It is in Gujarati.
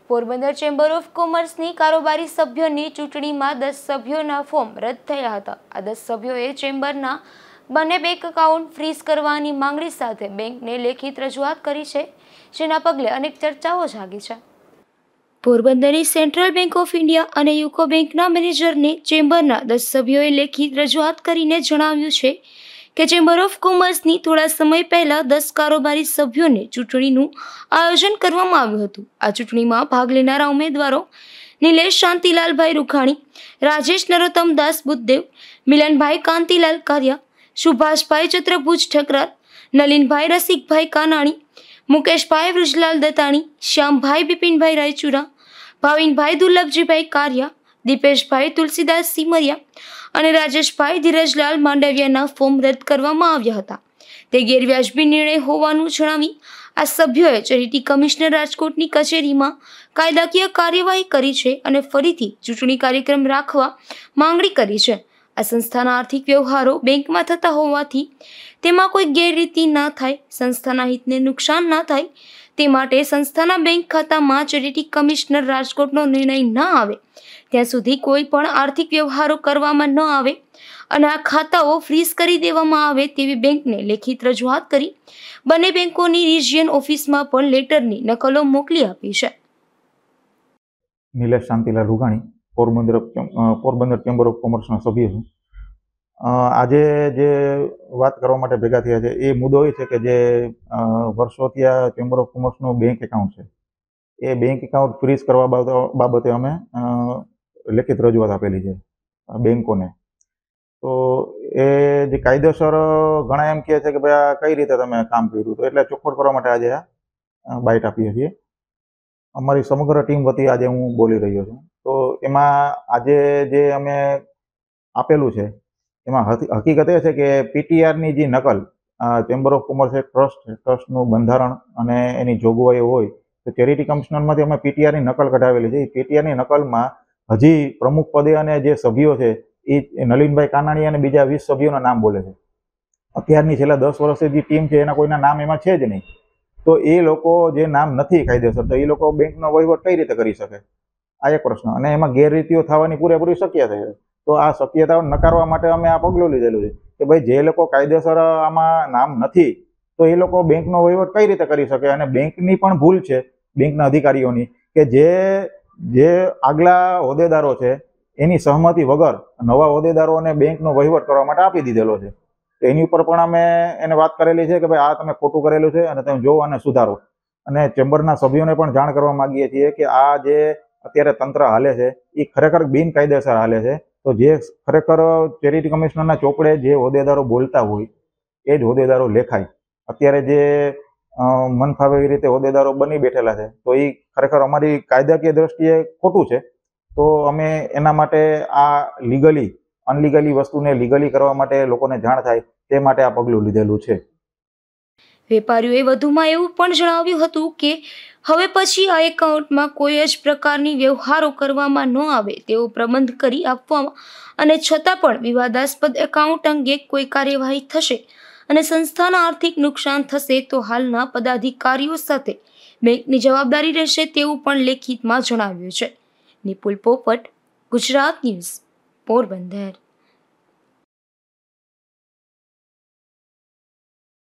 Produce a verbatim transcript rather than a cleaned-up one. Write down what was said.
પોરબંદર ચેમ્બર ઓફ કોમર્સની કારોબારી સભ્યોની ચૂંટણીમાં દસ સભ્યોના ફોર્મ રદ થયા હતા। આ દસ સભ્યોએ ચેમ્બરના બંને બેંક એકાઉન્ટ ફ્રીઝ કરવાની માંગણી સાથે બેંકને લેખિત રજૂઆત કરી છે, જેના પગલે અનેક ચર્ચાઓ જાગી છે। પોરબંદરની સેન્ટ્રલ બેંક ઓફ ઇન્ડિયા અને યુકો બેંકના મેનેજરને ચેમ્બરના દસ સભ્યોએ લેખિત રજૂઆત કરીને જણાવ્યું છે કે ચેમ્બર ઓફ કોમર્સની થોડા સમય પહેલા દસ કારોબારી સભ્યોને ચૂંટણીનું આયોજન કરવામાં આવ્યું હતું। આ ચૂંટણીમાં ભાગ લેનારા ઉમેદવારો નિલેશ શાંતિલાલભાઈ રૂખાણી, રાજેશ નરોત્તમ દાસ બુદ્ધદેવ, મિલનભાઈ કાંતિલાલ કારિયા, સુભાષભાઈ ચત્રભુજ ઠકરાર, નલિનભાઈ રસિકભાઈ કાનાણી, મુકેશભાઈ વૃજલાલ દત્તાણી, શ્યામભાઈ બિપિનભાઈ રાયચુરા, ભાવિનભાઈ દુર્લભજીભાઈ કારિયા, દીપેશભાઈ તુલસીદાસ સિમરિયા અને રાજેશભાઈ ધીરજલાલ માંડવિયાના ફોર્મ રદ કરવામાં આવ્યા હતા। તે ગેરવ્યાજબી નિર્ણય હોવાનું જણાવી આ સભ્યોએ ચેરિટી કમિશનર રાજકોટની કચેરીમાં કાયદાકીય કાર્યવાહી કરી છે અને ફરીથી ચૂંટણી કાર્યક્રમ રાખવા માંગણી કરી છે। આ સંસ્થાના આર્થિક વ્યવહારો બેંકમાં થતા હોવાથી તેમાં કોઈ ગેરરીતિ ના થાય, સંસ્થાના હિતને નુકસાન ના થાય તે માટે સંસ્થાના બેંક ખાતામાં ચેરિટી કમિશનર રાજકોટનો નિર્ણય ન આવે ત્યાં સુધી કોઈ પણ આર્થિક વ્યવહારો કરવામાં ન આવે અને આ ખાતાઓ ફ્રીઝ કરી દેવામાં આવે તેવી બેંકને લેખિત રજૂઆત કરી બંને બેંકોની રિજિયન ઓફિસમાં પણ લેટરની નકલો મોકલી આપી છે। નિલેશ શાંતિલાલ રૂખાણી, પોરબંદર પોરબંદર ચેમ્બર ઓફ કોમર્સના સભ્ય છું। આજે જે વાત કરવા માટે ભેગા થયા છે એ મુદ્દો એ છે કે જે વર્ષોથી આ ચેમ્બર ઓફ કોમર્સનું બેંક એકાઉન્ટ છે એ બેંક એકાઉન્ટ ફ્રીઝ કરવા બાબતે અમે લેખિત રજૂઆત આપેલી છે બેંકોને। તો એ જે કાયદેસર ઘણા એમ કહે છે કે ભાઈ આ કઈ રીતે તમે કામ કર્યું, તો એટલે ચોખવટ કરવા માટે આજે આ બાઇટ આપીએ છીએ। અમારી સમગ્ર ટીમ વતી આજે હું બોલી રહ્યો છું। તો એમાં આજે જે અમે આપેલું છે એમાં હકીકત એ છે કે પીટીઆરની જે નકલ ચેમ્બર ઓફ કોમર્સ એક ટ્રસ્ટ છે, ટ્રસ્ટનું બંધારણ અને એની જોગવાઈઓ હોય તો ચેરિટી કમિશનરમાંથી અમે પીટીઆરની નકલ કઢાવેલી છે। એ પીટીઆરની નકલમાં હજી પ્રમુખ પદે અને જે સભ્યો છે એ નલિનભાઈ કાનાણી અને બીજા વીસ સભ્યોના નામ બોલે છે। અત્યારની છેલ્લા દસ વર્ષથી જે ટીમ છે એના કોઈના નામ એમાં છે જ નહીં। તો એ લોકો જે નામ નથી કાયદેસર, તો એ લોકો બેંકનો વહીવટ કઈ રીતે કરી શકે, આ એક પ્રશ્ન। અને એમાં ગેરરીતિઓ થવાની પૂરેપૂરી શક્યતા છે। તો આ શક્યતાઓ નકારવા માટે અમે આ પગલું લીધેલું છે કે ભાઈ જે લોકો કાયદેસર આમાં નામ નથી તો એ લોકો બેંકનો વહીવટ કઈ રીતે કરી શકે। અને બેંકની પણ ભૂલ છે, બેંકના અધિકારીઓની, કે જે જે આગલા હોદ્દેદારો છે એની સહમતિ વગર નવા હોદ્દેદારોને બેંકનો વહીવટ કરવા માટે આપી દીધેલો છે। એની ઉપર પણ અમે એને વાત કરેલી છે કે ભાઈ આ તમે ખોટું કરેલું છે અને તમે જોવો અને સુધારો। અને ચેમ્બરના સભ્યોને પણ જાણ કરવા માંગીએ છીએ કે આ જે અત્યારે તંત્ર હાલે છે એ ખરેખર બિનકાયદેસર હાલે છે। તો જે ખરેખર ચેરિટી કમિશનરના ચોપડે જે હોદ્દેદારો બોલતા હોય એ જ હોદ્દેદારો લેખાય। અત્યારે જે મન ફાવે એવી રીતે હોદ્દેદારો બની બેઠેલા છે તો એ ખરેખર અમારી કાયદાકીય દ્રષ્ટિએ ખોટું છે। તો અમે એના માટે આ લીગલી અનલીગલી વસ્તુને લીગલી કરવા માટે લોકોને જાણ થાય તે માટે આ પગલું લીધેલું છે। વેપારીઓએ વધુમાં એવું પણ જણાવ્યું હતું કે હવે પછી આ એકાઉન્ટમાં કોઈ જ પ્રકારની વ્યવહારો કરવામાં ન આવે તેવો પ્રબંધ કરી આપવામાં અને છતાં પણ વિવાદાસ્પદ એકાઉન્ટ અંગે કોઈ કાર્યવાહી થશે અને સંસ્થાના આર્થિક નુકસાન થશે તો હાલના પદાધિકારીઓ સાથે બેંકની જવાબદારી રહેશે તેવું પણ લેખિતમાં જણાવ્યું છે। નિપુલ પોપટ, ગુજરાત ન્યૂઝ, પોરબંદર।